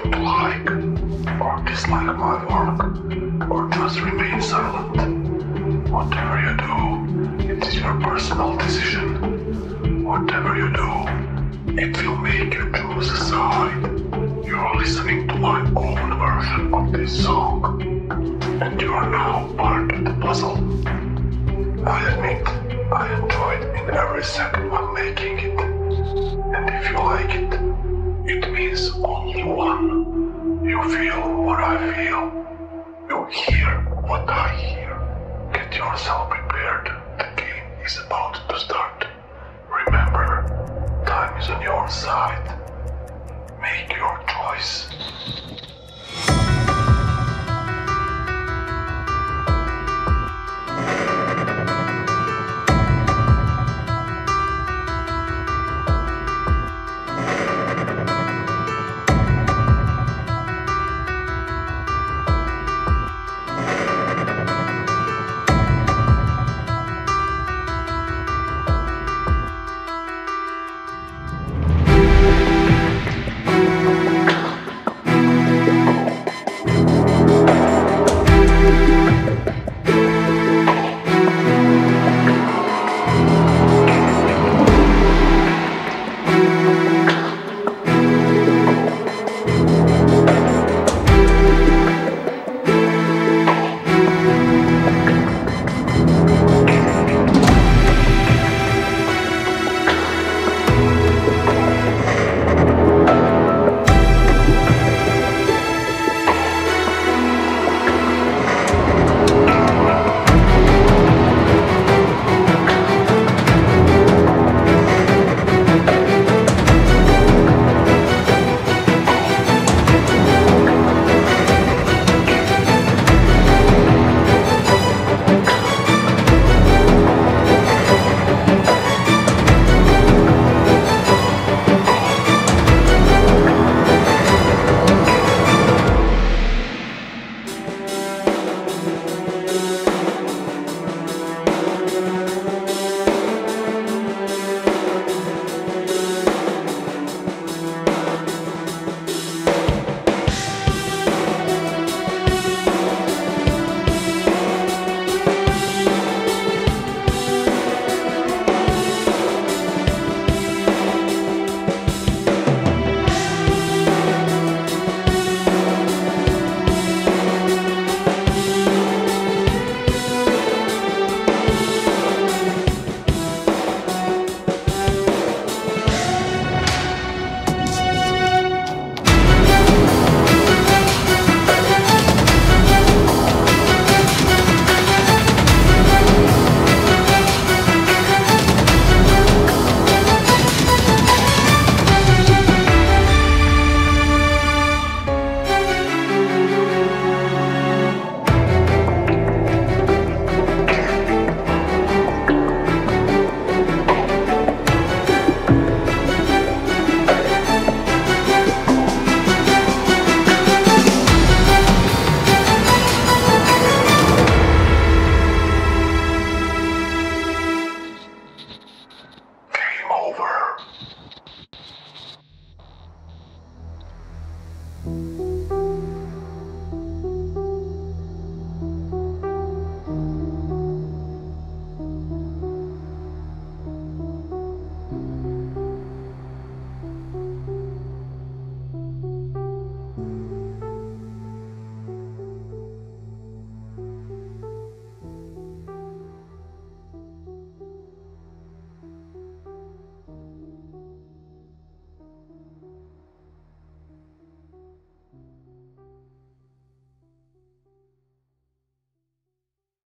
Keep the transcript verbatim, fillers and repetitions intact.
want to like or dislike my work, or just remain silent. Whatever you do, it is your personal decision. Whatever you do, it will make you choose a side. You are listening to my own version of this song, and you are now part of the puzzle. I admit, I enjoyed in every second while making it. And if you like it, it means only one. You feel what I feel. You hear what I hear. Get yourself prepared. The game is about to start. Remember, time is on your side. Make your choice.